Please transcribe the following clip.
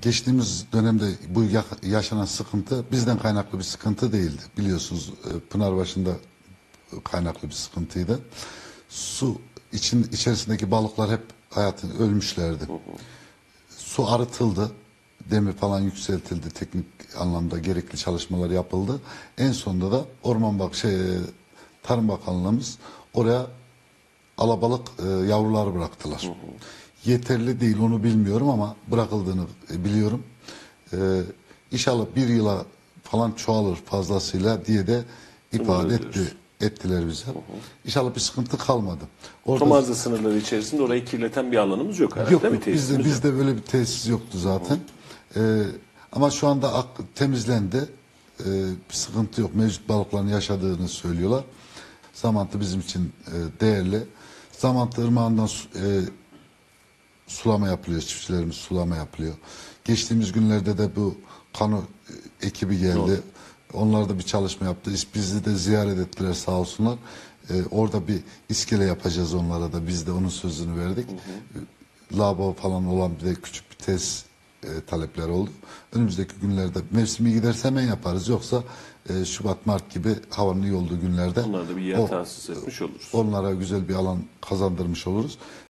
Geçtiğimiz dönemde bu yaşanan sıkıntı bizden kaynaklı bir sıkıntı değildi. Biliyorsunuz Pınarbaşı'nda kaynaklı bir sıkıntıydı. Su içerisindeki balıklar hep hayatını ölmüşlerdi. Su arıtıldı. Demir falan yükseltildi. Teknik anlamda gerekli çalışmalar yapıldı. En sonunda da Tarım Bakanlığımız oraya alabalık yavruları bıraktılar. Yeterli değil, onu bilmiyorum ama bırakıldığını biliyorum. İnşallah bir yıla falan çoğalır fazlasıyla diye de ifade ettiler bize. İnşallah bir sıkıntı kalmadı. Orada Tomarza sınırları içerisinde orayı kirleten bir alanımız yok herhalde, yok, değil mi? yok. Tesisimiz yok. Bizde böyle bir tesis yoktu zaten. Ama şu anda temizlendi. Bir sıkıntı yok. Mevcut balıkların yaşadığını söylüyorlar. Zamantı bizim için değerli. Zamantı Irmağı'ndan sulama yapılıyor. Çiftçilerimiz sulama yapılıyor. Geçtiğimiz günlerde de bu kano ekibi geldi. Doğru. Onlar da bir çalışma yaptı. Bizi de ziyaret ettiler sağ olsunlar. Orada bir iskele yapacağız onlara da. Biz de onun sözünü verdik. Lavabo falan olan bir de küçük bir tesis talepleri oldu. Önümüzdeki günlerde mevsimi giderse hemen yaparız. Yoksa Şubat, Mart gibi havanın iyi olduğu günlerde Onlara da bir yer tahsis etmiş oluruz. onlara güzel bir alan kazandırmış oluruz.